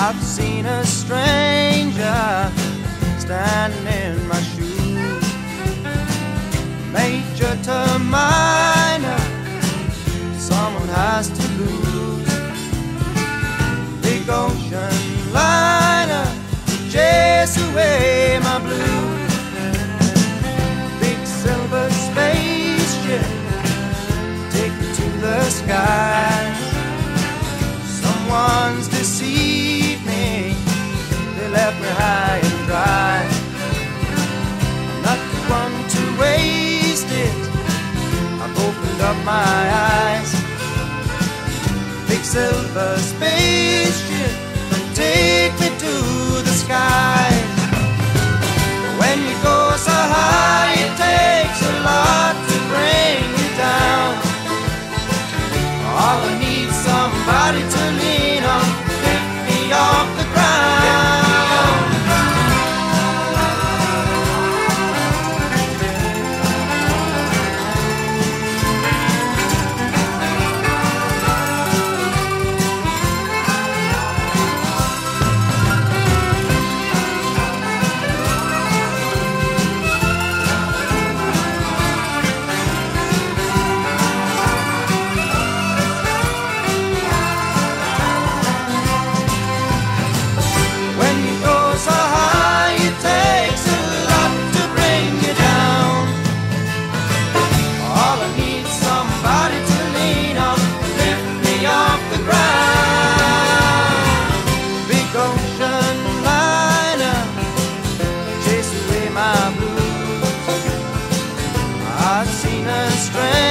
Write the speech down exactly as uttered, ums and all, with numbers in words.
I've seen a stranger standing in my shoes, major to minor, someone has to lose. Big ocean liner to chase away my blues. Big silver spaceship, take me to the sky. Someone's deceived me, they left me high and dry. I'm not the one to waste it, I've opened up my eyes. Big silver spaceship, take me to the sky. When you go so high, it takes a lot to bring you down. All I need, somebody to lean on, lift me off the ground. I've seen a stranger